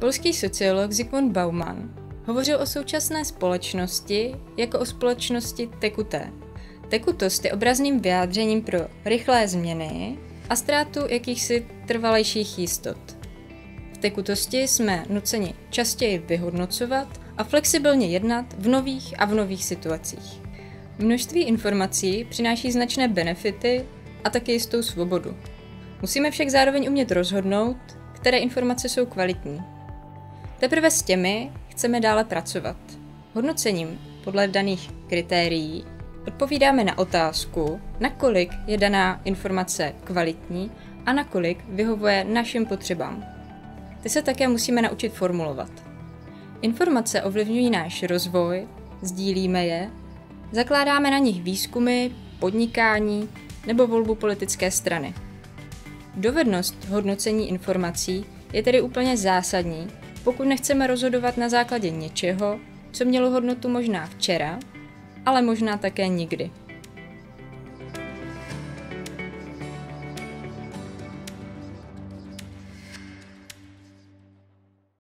Polský sociolog Zygmunt Bauman hovořil o současné společnosti jako o společnosti tekuté. Tekutost je obrazným vyjádřením pro rychlé změny a ztrátu jakýchsi trvalejších jistot. V tekutosti jsme nuceni častěji vyhodnocovat a flexibilně jednat v nových situacích. Množství informací přináší značné benefity a taky jistou svobodu. Musíme však zároveň umět rozhodnout, které informace jsou kvalitní. Teprve s těmi chceme dále pracovat. Hodnocením podle daných kritérií odpovídáme na otázku, nakolik je daná informace kvalitní a nakolik vyhovuje našim potřebám. Ty se také musíme naučit formulovat. Informace ovlivňují náš rozvoj, sdílíme je, zakládáme na nich výzkumy, podnikání nebo volbu politické strany. Dovednost hodnocení informací je tedy úplně zásadní, pokud nechceme rozhodovat na základě něčeho, co mělo hodnotu možná včera, ale možná také nikdy.